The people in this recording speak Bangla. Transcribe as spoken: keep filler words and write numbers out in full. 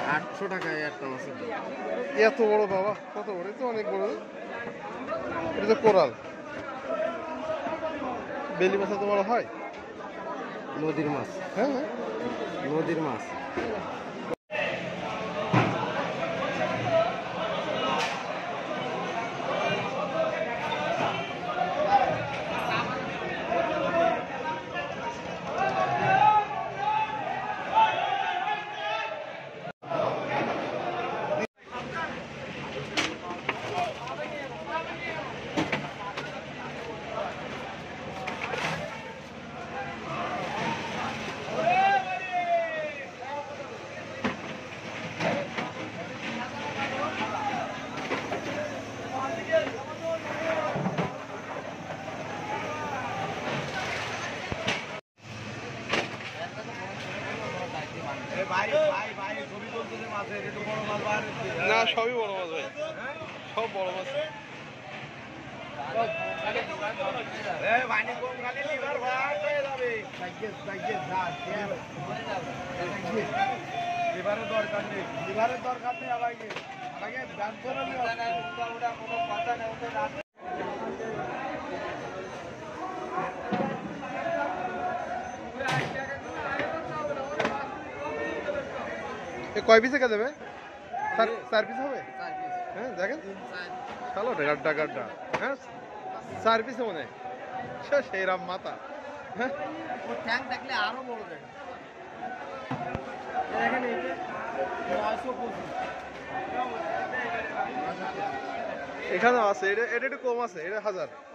আটশো টাকায় একটা মাছ। এত বড় বাবা, কত বড়, তো অনেক বড়। এটা তো কোরাল। বেলি মাছ এত বড় হয়? নদীর মাছ। হ্যাঁ হ্যাঁ, নদীর মাছ। না সবই বড় মাছ ভাই, সব বড় মাছ। লিভারের দরকার নেই, লিভারের দরকার নেই। আমাকে আমাকে ব্যাংকেরও কোনো কথা নেই। কয় পিসে কে দেবে? চার পিস হবে? হ্যাঁ দেখেন, চলো গাড্ডা গাড্ডা। হ্যাঁ চার পিসে মনে হয় সেই রাম মাথা। হ্যাঁ ট্যাঙ্ক দেখলে আরো বড় দেখেন। এখানেও আছে, এটা এটা একটু কম আছে, এটা হাজার।